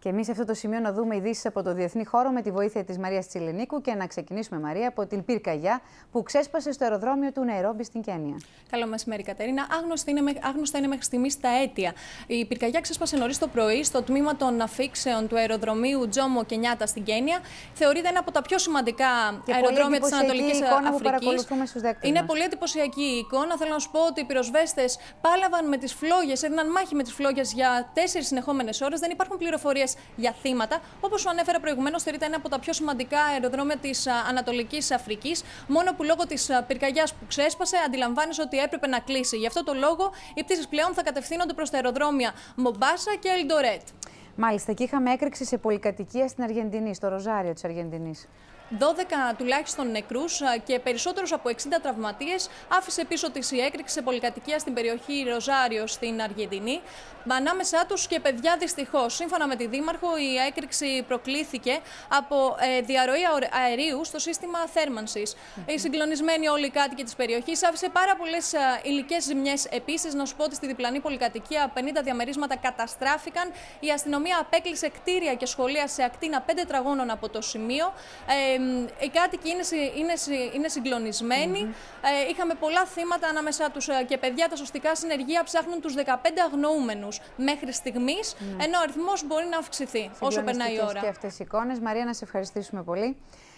Και εμείς σε αυτό το σημείο να δούμε ειδήσεις από το διεθνή χώρο με τη βοήθεια της Μαρίας Τσιλενίκου και να ξεκινήσουμε, Μαρία, από την πυρκαγιά που ξέσπασε στο αεροδρόμιο του Ναϊρόμπι στην Κένια. Καλό μεσημέρι, Κατερίνα. Άγνωστα είναι μέχρι στιγμής τα αίτια. Η πυρκαγιά ξέσπασε νωρίς το πρωί στο τμήμα των αφήξεων του αεροδρομίου Τζόμο Κενιάτα στην Κένια. Θεωρείται ένα από τα πιο σημαντικά αεροδρόμια της Ανατολικής Αφρικής. Είναι πολύ εντυπωσιακή η εικόνα. Θέλω να σου πω ότι οι πυροσβέστες πάλαβαν με τις φλόγες, έδιναν μάχη με τις φλόγες για 4 συνεχόμενες ώρες. Δεν υπάρχουν πληροφορίες για θύματα. Όπως σου ανέφερα προηγουμένως, θεωρείται ένα από τα πιο σημαντικά αεροδρόμια της Ανατολικής Αφρικής. Μόνο που λόγω της πυρκαγιάς που ξέσπασε, αντιλαμβάνεσαι ότι έπρεπε να κλείσει. Γι' αυτό το λόγο, οι πτήσεις πλέον θα κατευθύνονται προς τα αεροδρόμια Μομπάσα και Ελντορέτ. Μάλιστα, και είχαμε έκρηξη σε πολυκατοικία στην Αργεντινή, στο Ροζάριο της Αργεντινής. 12 τουλάχιστον νεκρούς και περισσότερους από 60 τραυματίες άφησε πίσω της η έκρηξη σε πολυκατοικία στην περιοχή Ροζάριο στην Αργεντινή. Ανάμεσά τους και παιδιά, δυστυχώς. Σύμφωνα με τη Δήμαρχο, η έκρηξη προκλήθηκε από διαρροή αερίου στο σύστημα θέρμανσης. Οι συγκλονισμένοι όλοι οι κάτοικοι της περιοχής άφησε πάρα πολλές υλικές ζημιές. Επίσης, να σου πω ότι στη διπλανή πολυκατοικία 50 διαμερίσματα καταστράφηκαν. Η αστυνομία απέκλεισε κτίρια και σχολεία σε ακτίνα 5 τετραγώνων από το σημείο. Οι κάτοικοι είναι συγκλονισμένοι. Είχαμε πολλά θύματα ανάμεσά τους και παιδιά. Τα σωστικά συνεργεία ψάχνουν τους 15 αγνοούμενους μέχρι στιγμής, ενώ ο αριθμός μπορεί να αυξηθεί όσο περνάει η ώρα. Και αυτές οι εικόνες. Μαρία, να σε ευχαριστήσουμε πολύ.